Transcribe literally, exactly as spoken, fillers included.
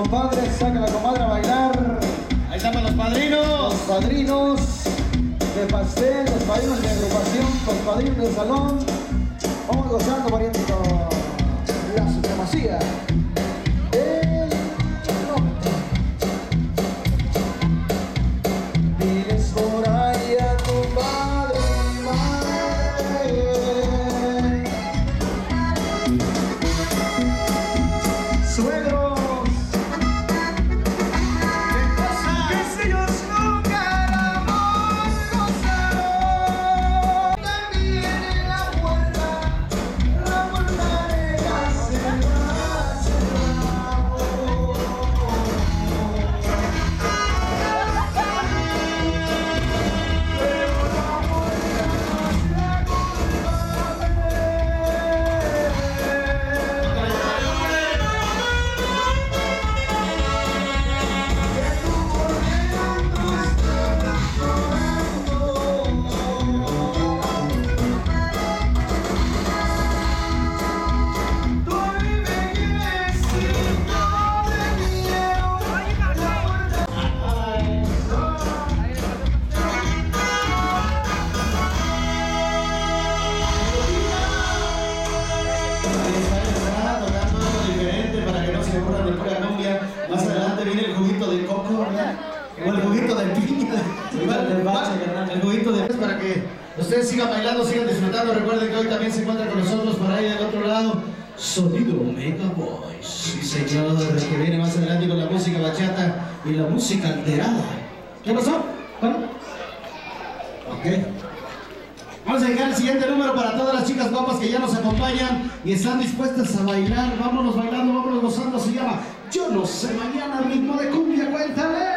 compadre, saca la comadre a bailar. Ahí están los padrinos. Los padrinos de pastel, los padrinos de agrupación, los padrinos del salón. Vamos gozando, parientito. La supremacía. El norte. Diles por ahí a tu padre y madre. Suegros. Más adelante viene el juguito de coco, ¿verdad? O el juguito de piña. El juguito de para que ustedes sigan bailando, sigan disfrutando. Recuerden que hoy también se encuentra con nosotros por ahí del otro lado Sonido Mega Boys. Sí, señor, que viene más adelante con la música bachata y la música alterada. ¿Qué pasó? Bueno, ok. Vamos a llegar al siguiente número para todas las chicas guapas que ya nos acompañan y están dispuestas a bailar. Vámonos bailando, vámonos gozando. Se llama Yo No Sé Mañana, ritmo de cumbia. Cuéntale.